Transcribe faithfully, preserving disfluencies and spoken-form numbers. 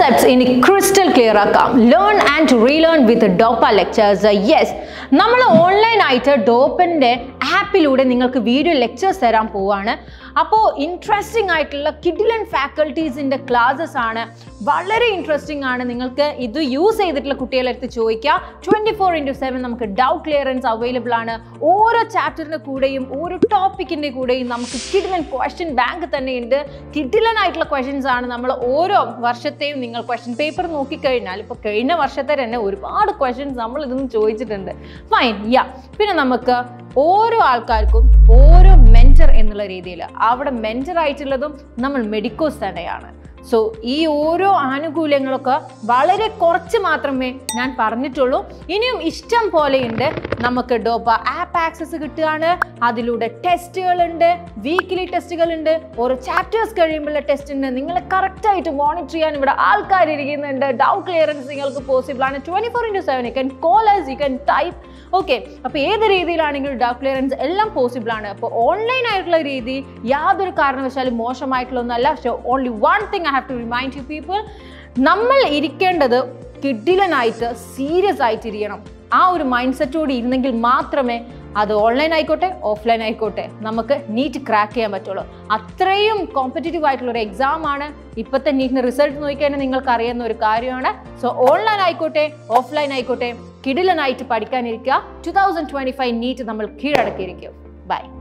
concepts in crystal clear ആക്കാം. Learn and relearn with DOPA lectures. Yes, നമ്മൾ online ആയിട്ട് ഡോപ്പന്റെ ആപ്പിലൂടെ നിങ്ങൾക്ക് വീഡിയോ ലെക്ചേഴ്സ് തരാൻ പോവാണ്. അപ്പോൾ ഇൻട്രസ്റ്റിംഗ് ആയിട്ടുള്ള കിഡിലൻ ഫാക്കൽറ്റീസിന്റെ ക്ലാസ്സസ് ആണ്. വളരെ ഇൻട്രസ്റ്റിംഗ് ആണ്. നിങ്ങൾക്ക് ഇത് യൂസ് ചെയ്തിട്ടുള്ള കുട്ടികളെ അടുത്ത് ചോദിക്കാം. ട്വന്റി ഫോർ ഇൻറ്റു സെവൻ നമുക്ക് ഡൗട്ട് ക്ലിയറൻസ് അവൈലബിൾ ആണ്. ഓരോ ചാപ്റ്ററിന്റെ കൂടെയും ഓരോ ടോപ്പിക്കിന്റെ കൂടെയും നമുക്ക് കിഡിലൻ ക്വസ്റ്റ്യൻ ബാങ്ക് തന്നെയുണ്ട്. കിഡിലൻ ആയിട്ടുള്ള ക്വസ്റ്റ്യൻസ് ആണ്. നമ്മൾ ഓരോ വർഷത്തെയും നിങ്ങൾ ക്വസ്റ്റ്യൻ പേപ്പർ നോക്കിക്കഴിഞ്ഞാൽ ഇപ്പോൾ കഴിഞ്ഞ വർഷത്തെ തന്നെ ഒരുപാട് ക്വസ്റ്റ്യൻസ് നമ്മൾ ഇതൊന്നും ചോദിച്ചിട്ടുണ്ട്. Fine, yeah. പിന്നെ നമുക്ക് ഓരോ ആൾക്കാർക്കും ഓരോ മെന്റർ എന്നുള്ള രീതിയിൽ അവിടെ മെന്റർ ആയിട്ടുള്ളതും നമ്മൾ മെഡിക്കോസ് തന്നെയാണ്. സോ ഈ ഓരോ ആനുകൂല്യങ്ങളൊക്കെ വളരെ കുറച്ച് മാത്രമേ ഞാൻ പറഞ്ഞിട്ടുള്ളൂ. ഇനിയും ഇഷ്ടം പോലെയുണ്ട്. നമുക്ക് ഡോപ്പ ആപ്പ് ആക്സസ് കിട്ടുകയാണ്. അതിലൂടെ ടെസ്റ്റുകളുണ്ട്, വീക്കിലി ടെസ്റ്റുകളുണ്ട്, ഓരോ ചാപ്റ്റേഴ്സ് കഴിയുമ്പോഴുള്ള ടെസ്റ്റ് ഉണ്ട്. നിങ്ങളെ കറക്റ്റായിട്ട് മോണിറ്റർ ചെയ്യാൻ ഇവിടെ ആൾക്കാർ ഇരിക്കുന്നുണ്ട്. ഡൗട്ട് ക്ലിയറൻസ് നിങ്ങൾക്ക് പോസിബിൾ ആണ്. Twenty four into seven you can call us, you can type. Okay, അപ്പോൾ ഏത് രീതിയിലാണെങ്കിലും ഡൗട്ട് ക്ലിയറൻസ് എല്ലാം പോസിബിൾ ആണ്. അപ്പോൾ ഓൺലൈൻ ആയിട്ടുള്ള രീതി യാതൊരു കാരണവശാലും മോശമായിട്ടുള്ള ഒന്നല്ല. So only one thing I have to remind you people, നമ്മൾ ഇരിക്കേണ്ടത് കിഡിലനായിട്ട് സീരിയസ് ആയിട്ട് ഇരിക്കണം. ആ ഒരു മൈൻഡ് സെറ്റോട് ഇരുന്നെങ്കിൽ മാത്രമേ അത് ഓൺലൈൻ ആയിക്കോട്ടെ ഓഫ്ലൈൻ ആയിക്കോട്ടെ നമുക്ക് നീറ്റ് ക്രാക്ക് ചെയ്യാൻ പറ്റുള്ളൂ. അത്രയും കോമ്പറ്റീറ്റീവ് ആയിട്ടുള്ള ഒരു എക്സാം ആണ്. ഇപ്പോഴത്തെ നീറ്റിന് റിസൾട്ട് നോക്കിക്കഴിഞ്ഞാൽ നിങ്ങൾക്ക് അറിയുന്ന ഒരു കാര്യമാണ്. സോ ഓൺലൈൻ ആയിക്കോട്ടെ ഓഫ്ലൈൻ ആയിക്കോട്ടെ കിഡിലനായിട്ട് പഠിക്കാനിരിക്കുക. Two thousand twenty five NEET നമ്മൾ കീഴടക്കിയിരിക്കും. ബൈ.